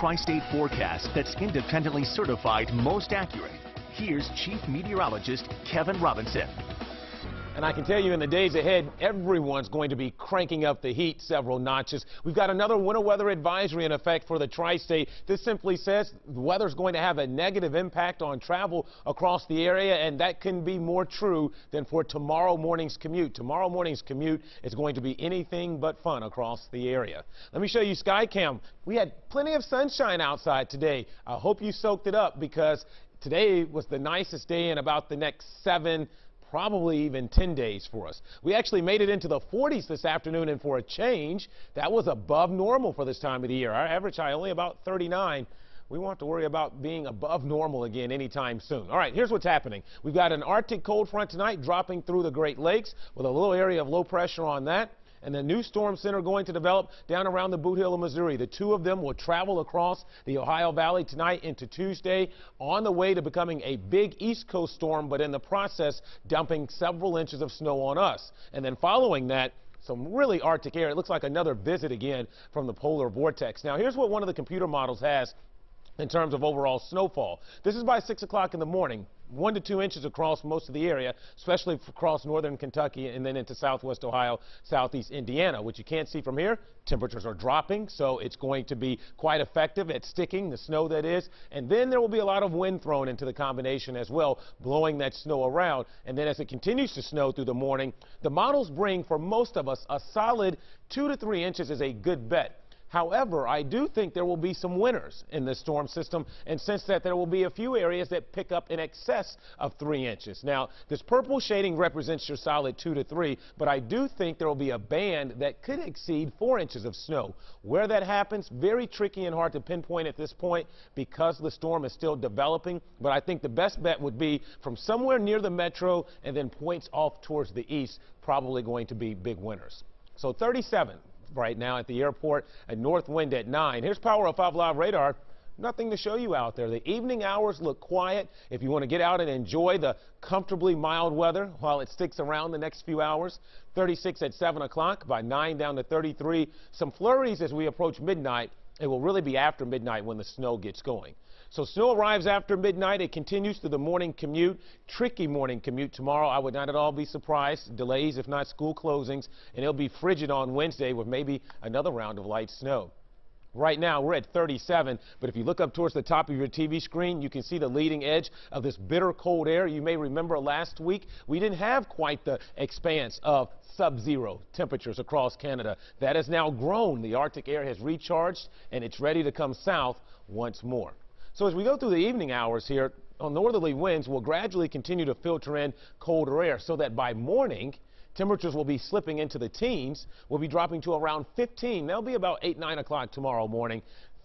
tri-state forecast that's independently certified most accurate. Here's Chief Meteorologist Kevin Robinson. And I can tell you in the days ahead, everyone's going to be cranking up the heat several notches. We've got another winter weather advisory in effect for the tri-state. This simply says the weather's going to have a negative impact on travel across the area, and that couldn't be more true than for tomorrow morning's commute. Tomorrow morning's commute is going to be anything but fun across the area. Let me show you SkyCam. We had plenty of sunshine outside today. I hope you soaked it up because today was the nicest day in about the next 7, probably even 10 days for us. We actually made it into the 40s this afternoon, and for a change, that was above normal for this time of the year. Our average high only about 39. We won't have to worry about being above normal again anytime soon. All right, here's what's happening. We've got an Arctic cold front tonight dropping through the Great Lakes with a little area of low pressure on that. And the new storm center going to develop down around the Boot Hill of Missouri. The two of them will travel across the Ohio Valley tonight into Tuesday on the way to becoming a big East Coast storm, but in the process dumping several inches of snow on us. And then following that, some really Arctic air. It looks like another visit again from the polar vortex. Now here's what one of the computer models has in terms of overall snowfall. This is by 6 o'clock in the morning. 1 to 2 inches across most of the area, especially across northern Kentucky and then into southwest Ohio, southeast Indiana. What you can't see from here, temperatures are dropping, so it's going to be quite effective at sticking the snow, that is. And then there will be a lot of wind thrown into the combination as well, blowing that snow around. And then as it continues to snow through the morning, the models bring for most of us a solid 2 to 3 inches is a good bet. However, I do think there will be some winners in this storm system, and since that there will be a few areas that pick up in excess of 3 inches. Now, this purple shading represents your solid 2 to 3, but I do think there will be a band that could exceed 4 inches of snow. Where that happens, very tricky and hard to pinpoint at this point because the storm is still developing, but I think the best bet would be from somewhere near the metro and then points off towards the east, probably going to be big winners. So 37. Right now at the airport, a north wind at 9. Here's Power of 5 Live radar. Nothing to show you out there. The evening hours look quiet. If you want to get out and enjoy the comfortably mild weather while it sticks around the next few hours. 36 at 7 o'clock, by 9 down to 33. Some flurries as we approach midnight. It will really be after midnight when the snow gets going. So snow arrives after midnight. It continues through the morning commute. Tricky morning commute tomorrow. I would not at all be surprised. Delays, if not school closings, and it'll be frigid on Wednesday with maybe another round of light snow. Right now, we're at 37, but if you look up towards the top of your TV screen, you can see the leading edge of this bitter cold air. You may remember last week, we didn't have quite the expanse of sub-zero temperatures across Canada. That has now grown. The Arctic air has recharged, and it's ready to come south once more. So as we go through the evening hours here, northerly winds will gradually continue to filter in colder air so that by morning, temperatures will be slipping into the teens. We'll be dropping to around 15. That'll be about 8, 9 o'clock tomorrow morning.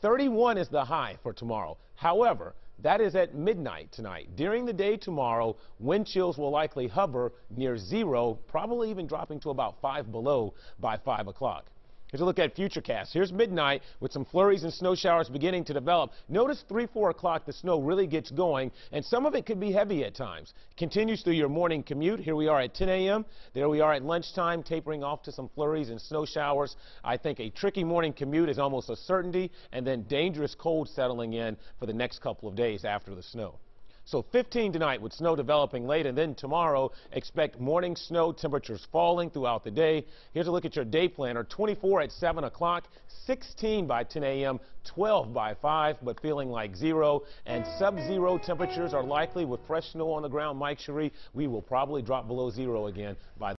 31 is the high for tomorrow. However, that is at midnight tonight. During the day tomorrow, wind chills will likely hover near 0, probably even dropping to about 5 below by 5 o'clock. Here's a look at Futurecast. Here's midnight with some flurries and snow showers beginning to develop. Notice 3, 4 o'clock the snow really gets going, and some of it could be heavy at times. Continues through your morning commute. Here we are at 10 a.m. There we are at lunchtime, tapering off to some flurries and snow showers. I think a tricky morning commute is almost a certainty, and then dangerous cold settling in for the next couple of days after the snow. So 15 tonight with snow developing late, and then tomorrow expect morning snow, temperatures falling throughout the day. Here's a look at your day planner. 24 at 7 o'clock, 16 by 10 a.m., 12 by 5, but feeling like 0. And sub-zero temperatures are likely with fresh snow on the ground. Mike Cherie, we will probably drop below 0 again by